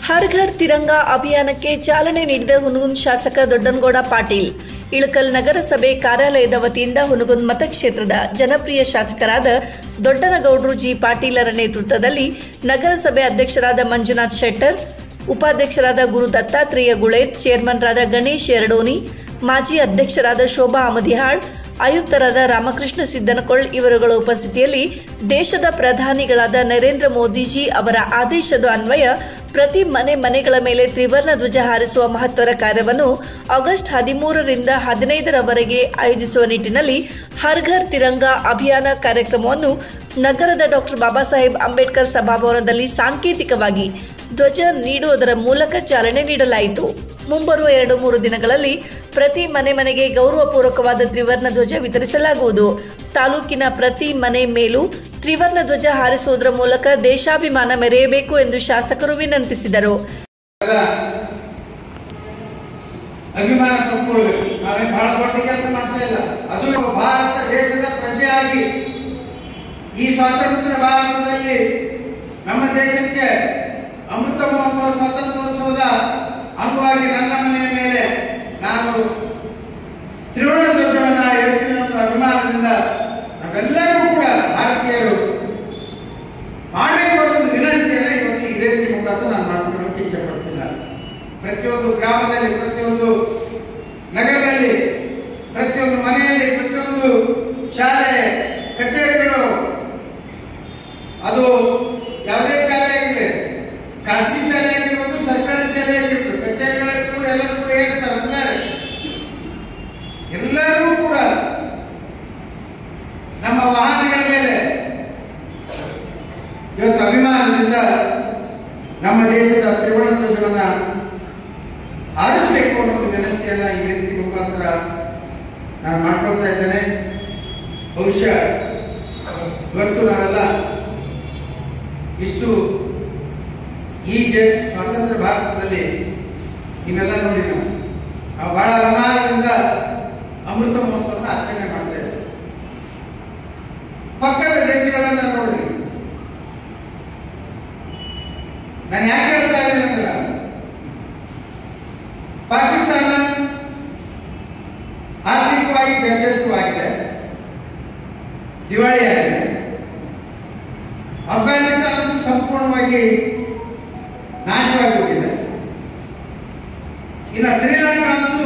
ಹರ್ ಘರ್ ತಿರಂಗ ಅಭಿಯಾನಕ್ಕೆ ಚಾಲನೆ ನೀಡಿದ ಹುನಗುಂದ ಶಾಸಕ ದೊಡ್ಡನಗೌಡ ಪಾಟೀಲ್. ಇಳಕಲ್ ನಗರಸಭೆ ಕಾರ್ಯಾಲಯದ ವತಿಯಿಂದ ಹುನಗುಂದ ಮತಕ್ಷೇತ್ರದ ಜನಪ್ರಿಯ ಶಾಸಕರಾದ ದೊಡ್ಡನಗೌಡರು ಜಿ ಪಾಟೀಲರ ನೇತೃತ್ವದಲ್ಲಿ ನಗರಸಭೆ ಅಧ್ಯಕ್ಷರಾದ ಮಂಜುನಾಥ್ ಶೆಟ್ಟರ್, ಉಪಾಧ್ಯಕ್ಷರಾದ ಗುರು ದತ್ತಾತ್ರೇಯ ಗುಳೇದ್, ಚೇರ್ಮನ್ರಾದ ಗಣೇಶ್ ಎರಡೋನಿ, ಮಾಜಿ ಅಧ್ಯಕ್ಷರಾದ ಶೋಭಾ ಅಮದಿಹಾಳ್, ಆಯುಕ್ತರಾದ ರಾಮಕೃಷ್ಣ ಸಿದ್ದನಕೊಳ್ ಇವರುಗಳ ಉಪಸ್ಥಿತಿಯಲ್ಲಿ ದೇಶದ ಪ್ರಧಾನಿಗಳಾದ ನರೇಂದ್ರ ಮೋದಿಜಿ ಅವರ ಆದೇಶದ ಅನ್ವಯ ಪ್ರತಿ ಮನೆಗಳ ಮೇಲೆ ತ್ರಿವರ್ಣ ಧ್ವಜ ಹಾರಿಸುವ ಮಹತ್ವದ ಕಾರ್ಯವನ್ನು ಆಗಸ್ಟ್ 13ರಿಂದ 15ರವರೆಗೆ ಆಯೋಜಿಸುವ ನಿಟ್ಟಿನಲ್ಲಿ ಹರ್ ಘರ್ ತಿರಂಗ ಅಭಿಯಾನ ಕಾರ್ಯಕ್ರಮವನ್ನು ನಗರದ ಡಾಕ್ಟರ್ ಬಾಬಾ ಸಾಹೇಬ್ ಅಂಬೇಡ್ಕರ್ ಸಭಾಭವನದಲ್ಲಿ ಸಾಂಕೇತಿಕವಾಗಿ ಧ್ವಜ ನೀಡುವುದರ ಮೂಲಕ ಚಾಲನೆ ನೀಡಲಾಯಿತು. ಮುಂಬರುವ 2-3 ದಿನಗಳಲ್ಲಿ ಪ್ರತಿ ಮನೆಗೆ ಗೌರವಪೂರ್ವಕವಾದ ತ್ರಿವರ್ಣ ಧ್ವಜ ವಿತರಿಸಲಾಗುವುದು. ತಾಲೂಕಿನ ಪ್ರತಿ ಮನೆ ಮೇಲೂ ತ್ರಿವರ್ಣ ಧ್ವಜ ಹಾರಿಸುವುದರ ಮೂಲಕ ದೇಶಾಭಿಮಾನ ಮೆರೆಯಬೇಕು ಎಂದು ಶಾಸಕರು ವಿನಂತಿಸಿದರು. ಅಭಿಮಾನ ಪಡ್ಕೊಳ್ಬೇಕು. ನಾವೇನು ಬಹಳ ದೊಡ್ಡ ಕೆಲಸ ಮಾಡ್ತಾ ಇಲ್ಲ. ಅದು ಭಾರತ ದೇಶದ ಪ್ರಜೆಯಾಗಿ ಈ ಸ್ವಾತಂತ್ರ್ಯ ಭಾರತದಲ್ಲಿ ನಮ್ಮ ದೇಶಕ್ಕೆ ಅಮೃತ ಮಹೋತ್ಸವ ಸ್ವಾತಂತ್ರ್ಯೋತ್ಸವದ ಅಂಗವಾಗಿ ನನ್ನ ಮನೆಯ ಮೇಲೆ ನಾನು ತ್ರಿವರ್ಣ ಧ್ವಜವನ್ನು ಏರಿಸಿದ ಅಭಿಮಾನದಿಂದ ನಾವೆಲ್ಲರೂ ಕೂಡ ಭಾರತೀಯರು ಮಾಡಬೇಕು ಅನ್ನೋದು ವಿನಂತಿಯನ್ನು ಇವತ್ತು ಈ ವೇದಿಕೆ ಮುಖಾಂತರ ನಾನು ಮಾಡ್ಕೊಳ್ಳೋಕೆ ಇಚ್ಛೆ ಪಡ್ತೀನಿ. ಪ್ರತಿಯೊಂದು ಗ್ರಾಮದಲ್ಲಿ, ಪ್ರತಿಯೊಂದು ನಗರದಲ್ಲಿ, ಪ್ರತಿಯೊಂದು ಮನೆಯಲ್ಲಿ, ಪ್ರತಿಯೊಂದು ಶಾಲೆ ಕಚೇರಿಗಳು, ಅದು ಯಾವುದೇ ಶಾಲೆ ಆಗಿರಲಿ, ಖಾಸಗಿ ಶಾಲೆ ಆಗಿರ್ಬೋದು, ಸರ್ಕಾರಿ ಶಾಲೆ ಆಗಿರ್ಬೋದು, ಕಚೇರಿಗಳಲ್ಲಿ ಕೂಡ ಎಲ್ಲರೂ ಕೂಡ ಹೇಳ್ತಾರೆ ಅಂತಾರೆ. ಎಲ್ಲರೂ ಕೂಡ ನಮ್ಮ ವಾಹನಗಳ ಮೇಲೆ ಇವತ್ತು ಅಭಿಮಾನದಿಂದ ನಮ್ಮ ದೇಶದ ತ್ರಿವರ್ಣ ಧ್ವಜವನ್ನು ಆರಿಸಬೇಕು ಅನ್ನೋ ವಿನಂತಿಯನ್ನ ಈ ವೇದಿಕೆ ಮುಖಾಂತರ ನಾನು ಮಾಡ್ಕೊಳ್ತಾ ಇದ್ದೇನೆ. ಬಹುಶಃ ಇವತ್ತು ನಾವೆಲ್ಲ ಇಷ್ಟು ಈ ಸ್ವಾತಂತ್ರ್ಯ ಭಾರತದಲ್ಲಿ ನೀವೆಲ್ಲ ನೋಡಿ ನಾವು ಬಹಳ ಅಭಿಮಾನದಿಂದ ಅಮೃತ ಮಹೋತ್ಸವವನ್ನು ಆಚರಣೆ ಮಾಡ್ತಾ ಇದ್ದೇವೆ. ಪಕ್ಕದ ದೇಶಗಳನ್ನ ನೋಡ್ರಿ. ನಾನು ಯಾಕೆ ಹೇಳ್ತಾ ಇದ್ದೇನೆ ಅಂದ್ರೆ, ಪಾಕಿಸ್ತಾನ ಆರ್ಥಿಕವಾಗಿ ಜರ್ಜರಿತವಾಗಿದೆ, ದಿವಾಳಿಯಾಗಿದೆ. ಅಫ್ಘಾನಿಸ್ತಾನ ಸಂಪೂರ್ಣವಾಗಿ ನಾಶವಾಗಿ ಹೋಗಿದೆ. ಇನ್ನು ಶ್ರೀಲಂಕಾ ಅಂತೂ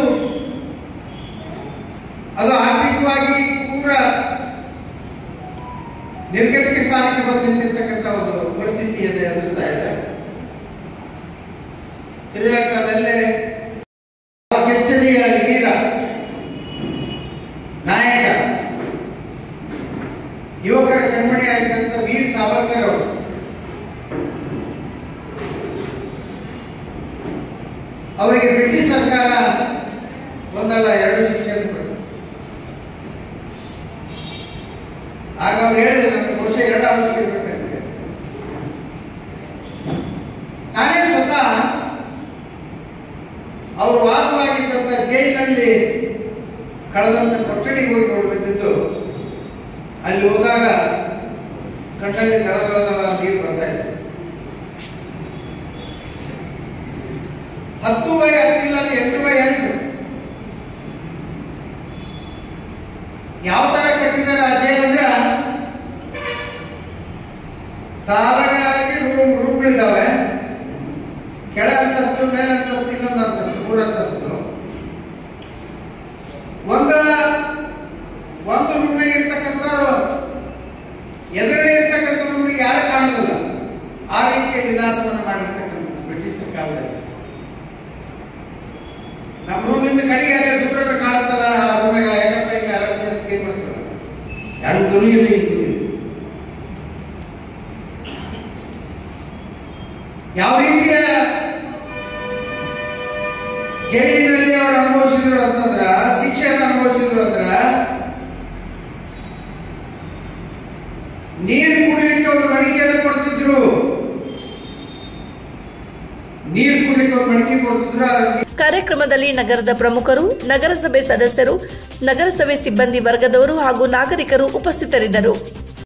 ಅದು ಆರ್ಥಿಕವಾಗಿ ಪೂರ ನಿರ್ಗತಿಕ ಸ್ಥಾನಕ್ಕೆ ಬಂದು ನಿಂತಿರ್ತಕ್ಕಂಥ ಒಂದು ಪರಿಸ್ಥಿತಿಯನ್ನು ಎದುರಿಸ್ತಾ ಇದೆ. ಶ್ರೀಲಂಕಾದಲ್ಲೇ ಕೆಚ್ಚೆದೆಯ ವೀರ ನಾಯಕ, ಯುವಕರ ಕಣ್ಮಣಿಯಾಗಿದ್ದಂಥ ವೀರ್ ಸಾವರ್ಕರ್ ಅವರು ಅವರಿಗೆ ಬ್ರಿಟಿಷ್ ಸರ್ಕಾರ ಒಂದಲ್ಲ 2 ಶಿಕ್ಷೆಯನ್ನು ಕೊಟ್ಟು, ಆಗ ಅವ್ರು ಹೇಳಿದ್ರು ನನಗೆ ಬಹುಶಃ 2 ವರ್ಷ ಇರ್ಬೇಕಂತೆ. ನಾನೇ ಸ್ವತಃ ಅವರು ವಾಸವಾಗಿದ್ದಂಥ ಜೈಲಿನಲ್ಲಿ ಕಳೆದಂತ ಕೊಠಡಿಗೆ ಹೋಗಿ ನೋಡಿದ್ದು. ಅಲ್ಲಿ ಹೋದಾಗ ಕಣ್ಣಲ್ಲಿ ದಳ ನೀರು ಬರ್ತಾ ಇದೆ. 10/10 ಇಲ್ಲ, 8/8 ಯಾವ ತರ ಕಟ್ಟಿದ್ದಾರೆ ಆ ಜೈಲ್ ಅಂದ್ರೆ, ಸಾಲಾಗಿ ರೂಮ್ಗಳಿದ್ದಾವೆ. ಕೆಳ ಅಂತಸ್ತು, ಮೇಲಂತಸ್ತು, ಇನ್ನೊಂದು ಅಂತಸ್ತು, 3 ಅಂತಸ್ತು. ಒಂದು ರೂಮ್ನಾಗ ಇರ್ತಕ್ಕಂಥವ್ರು ಎದುರುಗಡೆ ಇರ್ತಕ್ಕಂಥ ರೂಮ್ನಿಗೆ ಯಾರು ಕಾಣೋದಿಲ್ಲ. ಆ ರೀತಿಯ ವಿನಾಶವನ್ನು ಮಾಡಿರ್ತಕ್ಕಂಥ ಬ್ರಿಟಿಷರ ಕಾಲದಲ್ಲಿ ನಮ್ಮ ರೂಮ್ನಿಂದ ಕಡೆಗೆ ಅಲ್ಲೇ ದೂರ ಕಾಣುತ್ತಲ್ಲ, ಆ ರೂಮ್ನಾಗ ಏನಪ್ಪ ಹಿಂಗ ಅರಣ್ಯ ಅಂತ ಕೈ ಮಾಡ್ತಾರೆ. ಯಾರು ಧ್ವನಿಯಿಲ್ಲ. ಯಾವ ರೀತಿಯ ಜೈಲಿನಲ್ಲಿ ಅವರು ಅನುಭವಿಸಿದ್ರು ಅಂತಂದ್ರ, ಶಿಕ್ಷೆಯನ್ನು ಅನುಭವಿಸಿದ್ರು ಅಂದ್ರ, ನೀರು ಕುಡಿಲಿಕ್ಕೆ ಒಂದು ಮಡಿಕೆಯನ್ನು ಕೊಡ್ತಿದ್ರು. ನೀರು ಕುಡಿಲಿಕ್ಕೆ ಒಂದು ಮಡಿಕೆ ಕೊಡ್ತಿದ್ರು. ಕಾರ್ಯಕ್ರಮದಲ್ಲಿ ನಗರದ ಪ್ರಮುಖರು, ನಗರಸಭೆ ಸದಸ್ಯರು, ನಗರಸಭೆ ಸಿಬ್ಬಂದಿ ವರ್ಗದವರು ಹಾಗೂ ನಾಗರಿಕರು ಉಪಸ್ಥಿತರಿದ್ದರು.